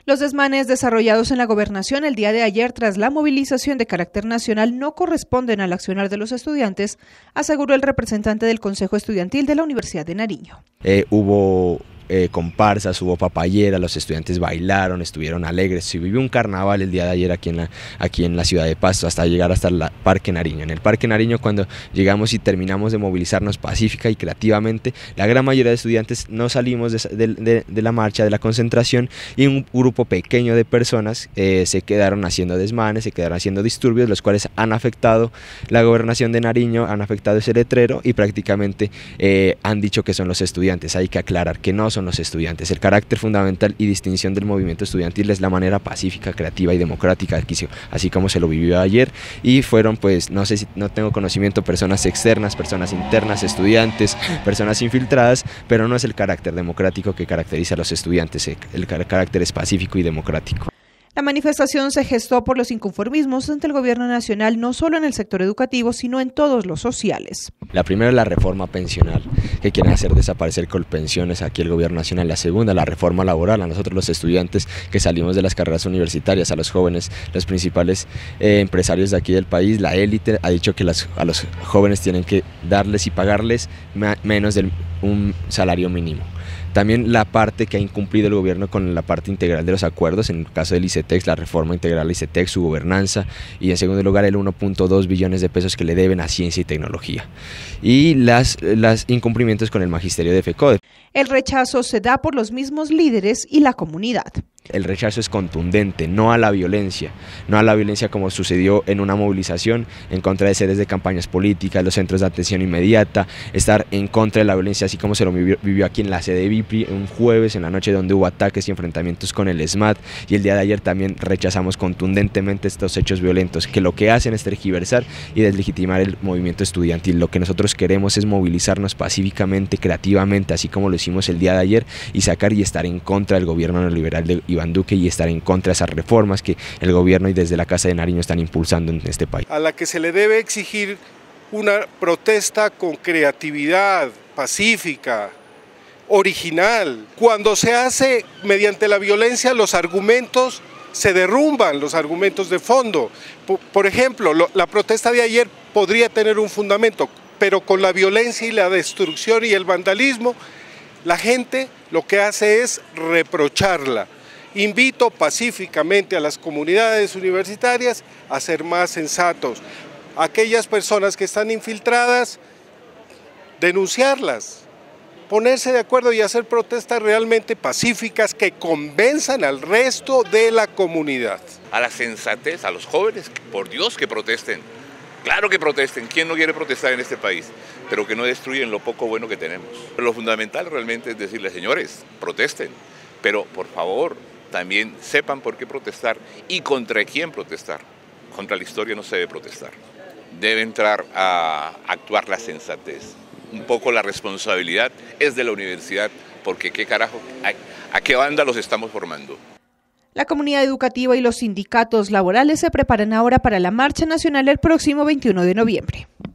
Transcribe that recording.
Los desmanes desarrollados en la gobernación el día de ayer tras la movilización de carácter nacional no corresponden al accionar de los estudiantes, aseguró el representante del Consejo Estudiantil de la Universidad de Nariño. Hubo comparsas, hubo papayera, los estudiantes bailaron, estuvieron alegres, se vivió un carnaval el día de ayer aquí en la ciudad de Pasto hasta llegar hasta el Parque Nariño. En el Parque Nariño, cuando llegamos y terminamos de movilizarnos pacífica y creativamente, la gran mayoría de estudiantes no salimos de la marcha, de la concentración, y un grupo pequeño de personas se quedaron haciendo desmanes, se quedaron haciendo disturbios, los cuales han afectado la gobernación de Nariño, han afectado ese letrero y prácticamente han dicho que son los estudiantes. Hay que aclarar que no son los estudiantes. El carácter fundamental y distinción del movimiento estudiantil es la manera pacífica, creativa y democrática, así como se lo vivió ayer, y fueron, pues, no sé si no tengo conocimiento, personas externas, personas internas, estudiantes, personas infiltradas, pero no es el carácter democrático que caracteriza a los estudiantes, el carácter es pacífico y democrático. La manifestación se gestó por los inconformismos ante el gobierno nacional, no solo en el sector educativo, sino en todos los sociales. La primera es la reforma pensional, que quieren hacer desaparecer Colpensiones aquí el gobierno nacional. La segunda, la reforma laboral. A nosotros los estudiantes que salimos de las carreras universitarias, a los jóvenes, los principales empresarios de aquí del país, la élite ha dicho que a los jóvenes tienen que darles y pagarles menos de un salario mínimo. También la parte que ha incumplido el gobierno con la parte integral de los acuerdos, en el caso del ICETEX, la reforma integral del ICETEX, su gobernanza, y en segundo lugar el 1.2 billones de pesos que le deben a ciencia y tecnología, y los incumplimientos con el magisterio de FECODE. El rechazo se da por los mismos líderes y la comunidad. El rechazo es contundente, no a la violencia como sucedió en una movilización en contra de sedes de campañas políticas, los centros de atención inmediata, estar en contra de la violencia, así como se lo vivió aquí en la sede de BIPRI un jueves en la noche, donde hubo ataques y enfrentamientos con el SMAT, y el día de ayer también rechazamos contundentemente estos hechos violentos, que lo que hacen es tergiversar y deslegitimar el movimiento estudiantil. Lo que nosotros queremos es movilizarnos pacíficamente, creativamente, así como lo hicimos el día de ayer, y sacar y estar en contra del gobierno neoliberal de Iván Duque y estar en contra de esas reformas que el gobierno y desde la Casa de Nariño están impulsando en este país. A la que se le debe exigir una protesta con creatividad, pacífica, original. Cuando se hace mediante la violencia, los argumentos se derrumban, los argumentos de fondo. Por ejemplo, la protesta de ayer podría tener un fundamento, pero con la violencia y la destrucción y el vandalismo, la gente lo que hace es reprocharla. Invito pacíficamente a las comunidades universitarias a ser más sensatos. Aquellas personas que están infiltradas, denunciarlas, ponerse de acuerdo y hacer protestas realmente pacíficas que convenzan al resto de la comunidad. A la sensatez, a los jóvenes, por Dios que protesten. Claro que protesten, ¿quién no quiere protestar en este país? Pero que no destruyen lo poco bueno que tenemos. Lo fundamental realmente es decirles, señores, protesten, pero por favor, también sepan por qué protestar y contra quién protestar. Contra la historia no se debe protestar. Debe entrar a actuar la sensatez. Un poco la responsabilidad es de la universidad, porque qué carajo, ¿a qué banda los estamos formando? La comunidad educativa y los sindicatos laborales se preparan ahora para la marcha nacional el próximo 21 de noviembre.